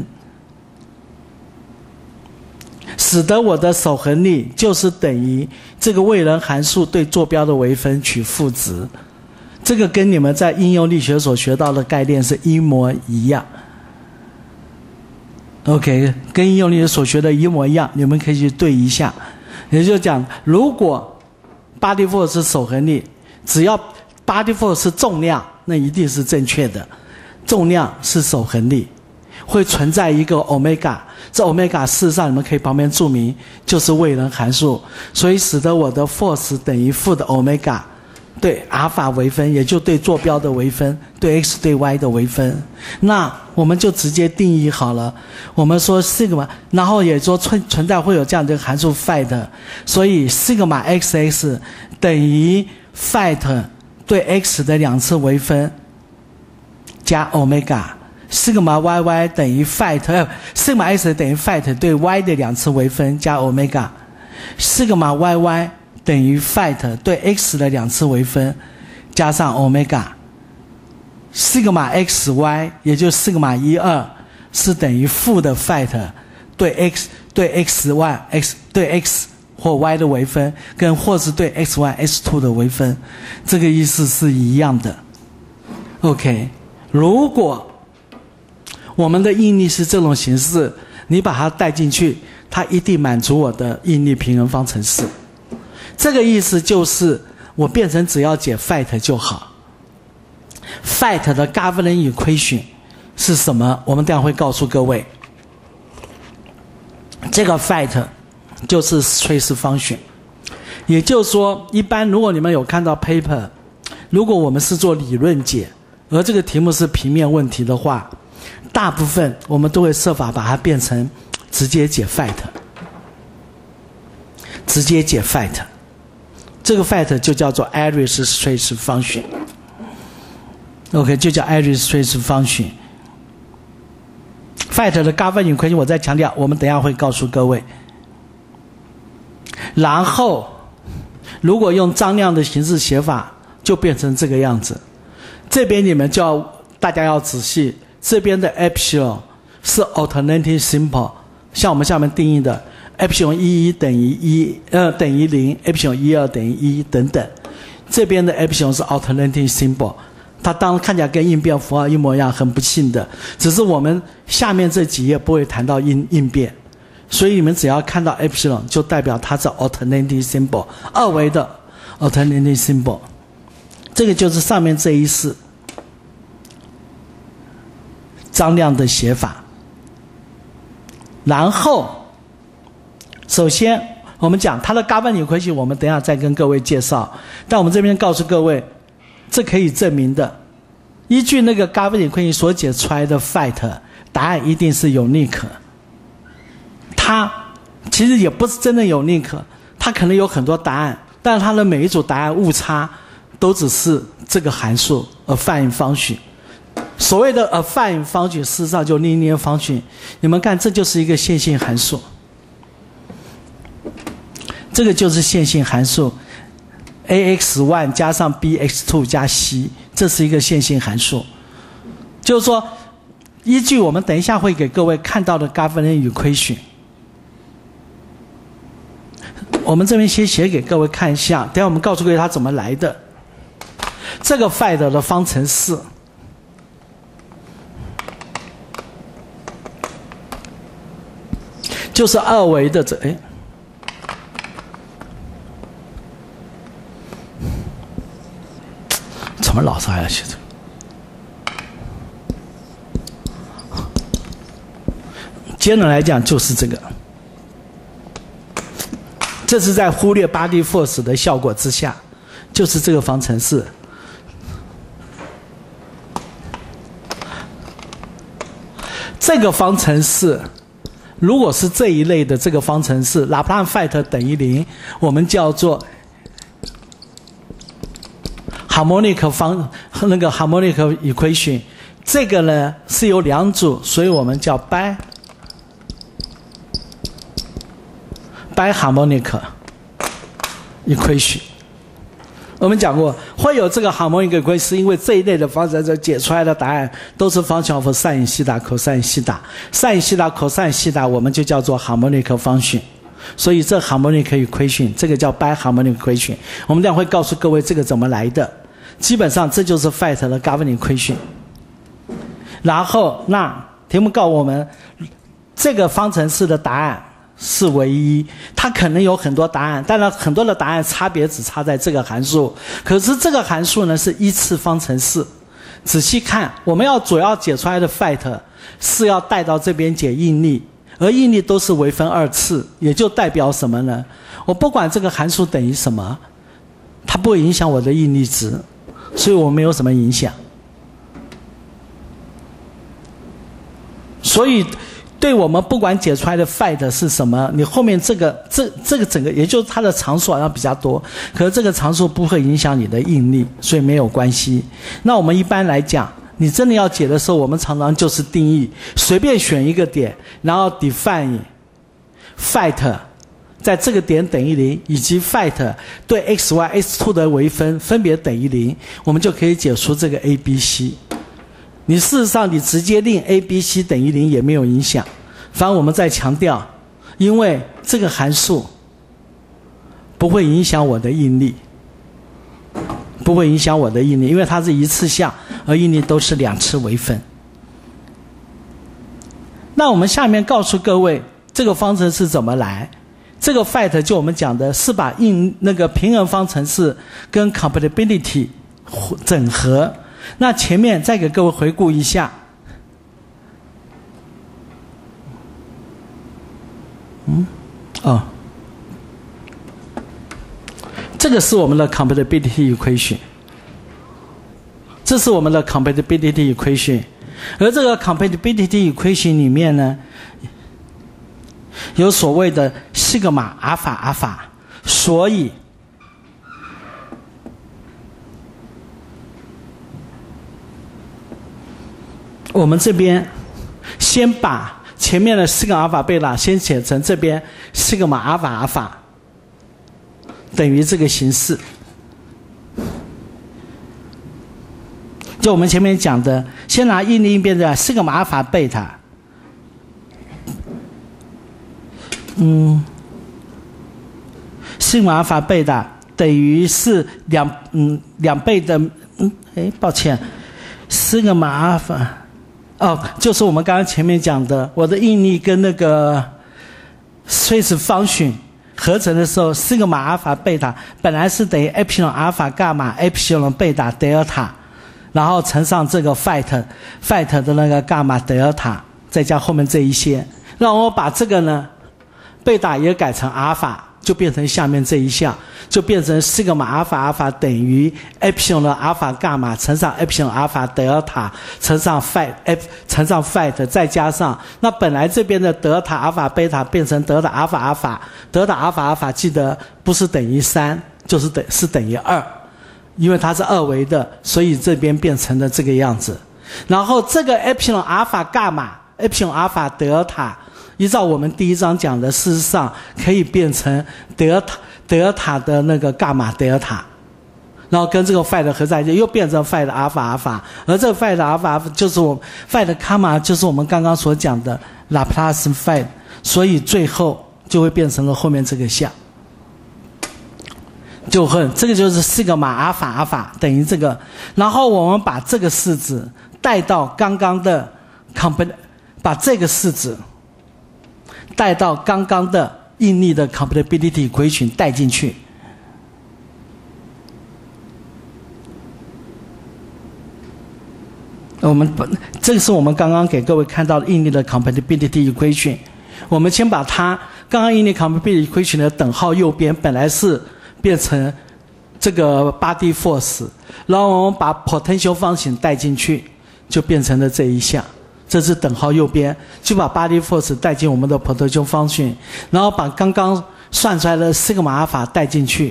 使得我的守恒力就是等于这个位能函数对坐标的微分取负值。这个跟你们在应用力学所学到的概念是一模一样。OK， 跟应用力学所学的一模一样，你们可以去对一下。也就是讲，如果 body force 是守恒力，只要 body force 是重量，那一定是正确的。重量是守恒力，会存在一个 omega， 这 omega 事实上你们可以旁边注明就是位能函数，所以使得我的 force 等于负的 omega。对阿尔法微分，也就对坐标的微分，对 x 对 y 的微分。那我们就直接定义好了，我们说 sigma， 然后也说存在会有这样的函数 phi， 所以 sigma xx 等于 phi 对 x 的2次微分加 omega， sigma yy 等于 phi sigma x 等于 phi 对 y 的2次微分加 omega， sigma yy等于 phi 对 x 的2次微分加上 omega， sigma xy 也就 sigma 12是等于负的 phi 对 x 对 xy x 对 x 或 y 的微分，跟或是对 xy x2 的微分，这个意思是一样的。OK， 如果我们的应力是这种形式，你把它带进去，它一定满足我的应力平衡方程式。这个意思就是我变成只要解 phi 就好。phi 的 governing equation 是什么？我们等一下会告诉各位。这个 phi 就是 trace function， 也就是说，一般如果你们有看到 paper， 如果我们是做理论解，而这个题目是平面问题的话，大部分我们都会设法把它变成直接解 phi， 直接解 phi。这个 phi 就叫做 Iris Trace Function。OK， 就叫 Iris Trace Function。phi 的 governing equation我再强调，我们等一下会告诉各位。然后，如果用张量的形式写法，就变成这个样子。这边你们大家要仔细，这边的 epsilon 是 alternating symbol， 像我们下面定义的。epsilon 11等于等于0 ，epsilon 12等于1等等。这边的 epsilon 是 alternating symbol， 它当然看起来跟应变符号一模一样，很不幸的，只是我们下面这几页不会谈到应变，所以你们只要看到 epsilon 就代表它是 alternating symbol， 二维的 alternating symbol。这个就是上面这一式张量的写法。然后首先我们讲它的governing equation，我们等一下再跟各位介绍，但我们这边告诉各位，这可以证明的，依据那个governing equation所解出来的 phi， 答案一定是unique。它其实也不是真的unique，它可能有很多答案， 但它的每一组答案误差都只是这个函数 affine function。所谓的 affine function 事实上就 linear function。你们看，这就是一个线性函数，这个就是线性函数 ax1 加上 bx2 加 c， 这是一个线性函数。就是说，依据我们等一下会给各位看到的 governing equation， 我们这边先写给各位看一下，等一下我们告诉各位它怎么来的。这个 phi 的方程式，就是二维的这怎么老是还要写这个？简单来讲就是这个，这是在忽略 body force 的效果之下，就是这个方程式。这个方程式如果是这一类的这个方程式，拉普拉斯 phi 等于0，我们叫做 harmonic harmonic equation。这个呢是有两组，所以我们叫 bi harmonic equation。我们讲过，会有这个 harmonic equation， 是因为这一类的方程式解出来的答案都是 function of sin 西塔 cos 西塔 sin 西塔 cos 西塔，我们就叫做 harmonic function。所以这 harmonic equation 这个叫 bi harmonic equation。我们这样会告诉各位这个怎么来的。基本上这就是 phi 的 governing equation。然后那题目告诉我们，这个方程式的答案是唯一，它可能有很多答案，当然很多的答案差别只差在这个函数。可是这个函数呢是一次方程式，仔细看，我们主要解出来的 phi 是要带到这边解应力，而应力都是微分二次，也就代表什么呢？我不管这个函数等于什么，它不会影响我的应力值，所以我没有什么影响。所以对我们不管解出来的 phi 是什么，你后面这个整个，也就是它的常数好像比较多，可是这个常数不会影响你的应力，所以没有关系。那我们一般来讲，你真的要解的时候，我们常常就是定义，随便选一个点，然后 define phi 在这个点等于0，以及 phi 对 x、y、x2 的微分分别等于0，我们就可以解出这个 a、b、c。你事实上你直接令 a、b、c 等于0也没有影响，反正我们在强调，因为这个函数不会影响我的应力，不会影响我的应力，因为它是一次项，而应力都是2次微分。那我们下面告诉各位这个方程式怎么来。这个 phi 就我们讲的是把那个平衡方程式跟 compatibility 整合。那前面再给各位回顾一下，这个是我们的 compatibility equation， 这是我们的 compatibility equation， 而这个 compatibility equation 里面呢，有所谓的西格玛阿法，所以我们这边先把前面的西格玛阿法贝塔先写成这边西格玛阿法等于这个形式，就我们前面讲的，先拿应力应变的西格玛阿法贝塔，西格玛阿法贝塔等于是2倍的，抱歉，西格玛阿法。就是我们刚刚前面讲的，我的应力跟那个 Swiss function 合成的时候，西格玛阿法贝塔本来是等于 epsilon 阿法伽马 epsilon 贝塔德尔塔，然后乘上这个 phi 的那个伽马德尔塔，再加后面这一些，让我把这个呢贝塔也改成阿法，就变成下面这一项，就变成西格玛阿法等于 epsilon 的阿法伽马乘上 epsilon 阿法德尔塔乘上 phi 再加上那本来这边的德尔塔阿法贝塔变成德尔塔阿法，德尔塔阿法记得不是等于3， 就是等于2，因为它是2维的，所以这边变成了这个样子。然后这个 epsilon 阿尔法伽马 epsilon 阿尔法德尔塔，依照我们第一章讲的，事实上可以变成德尔塔的那个伽马德尔塔，然后跟这个 phi 的合在一起，又变成 phi 的阿尔法阿尔法，而这个 phi 的阿尔法就是phi 的伽马，就是我们刚刚所讲的拉普拉斯 phi， 所以最后就会变成了后面这个项。这个就是西格玛阿尔法阿尔法等于这个，然后我们把这个式子带到刚刚的把这个式子带到刚刚的应力的 compatibility equation 带进去。这个是我们刚刚给各位看到的应力的 compatibility equation。我们先把它刚刚应力 compatibility equation 的等号右边本来是变成这个 body force， 然后我们把 potential function 带进去，就变成了这一项。这是等号右边，就把 body force 带进我们的 potential function， 然后把刚刚算出来的西格玛阿尔法带进去，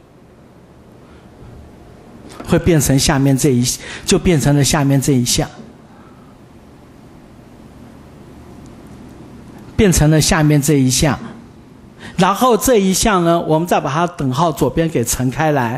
会变成下面就变成了下面这一项，变成了下面这一项。然后这一项呢，我们再把它等号左边给乘开来，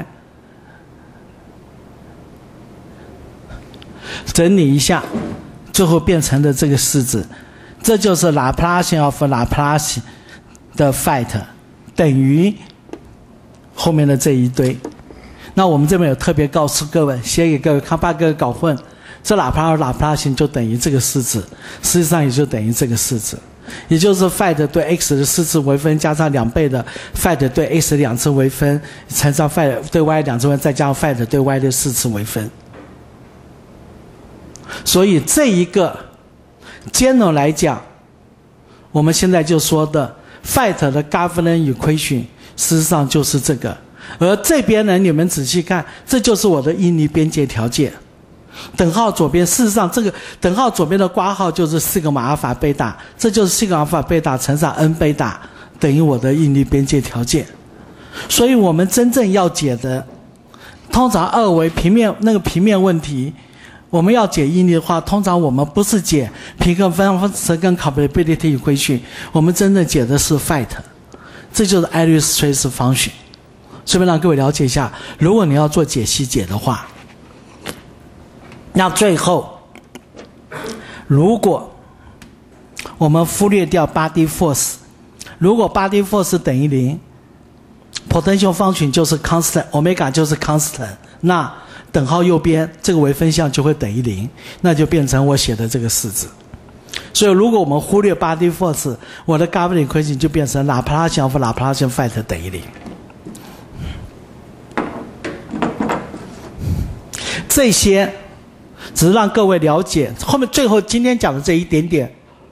整理一下，最后变成了这个式子。这就是 Laplacian of Laplacian 的 phi 等于后面的这一堆。那我们这边有特别告诉各位，写给各位，怕各位搞混，这拉普拉型就等于这个式子，实际上也就等于这个式子。也就是 phi 对 x 的4次微分加上2倍的 phi 对 x 的2次微分，乘上 phi 对 y 2次微分，再加上 phi 对 y 的4次微分。所以这一个 general 来讲，我们现在就说的 phi 的 governance equation 事实上就是这个。而这边呢，你们仔细看，这就是我的应力边界条件。等号左边，事实上这个等号左边的括号就是西格玛阿尔法贝塔，这就是西格玛阿尔法贝塔乘上 n 贝塔等于我的应力边界条件。所以我们真正要解的，通常2维平面问题，我们要解应力的话，通常我们不是解平衡方程跟 compatibility equation， 我们真正解的是 phi， 这就是 Iris trace function。顺便让各位了解一下，如果你要做解析解的话，那最后如果我们忽略掉 body force， 如果 body force 等于0， potential function 就是 constant， omega 就是 constant， 那等号右边这个微分项就会等于0，那就变成我写的这个式子。所以如果我们忽略 body force， 我的 governing equation 就变成 Laplacian of Laplacian phi 等于0。这些只是让各位了解，后面最后今天讲的这一点点，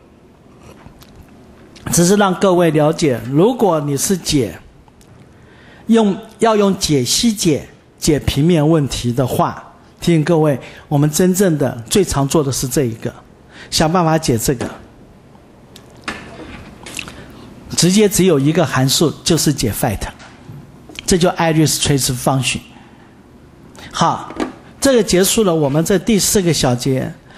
只是让各位了解，如果你是要用解析解平面问题的话，提醒各位，我们真正的最常做的是这一个，想办法解这个，直接只有一个函数，就是解 phi， 这就 Iris trace function。好，这个结束了我们这第4个小节。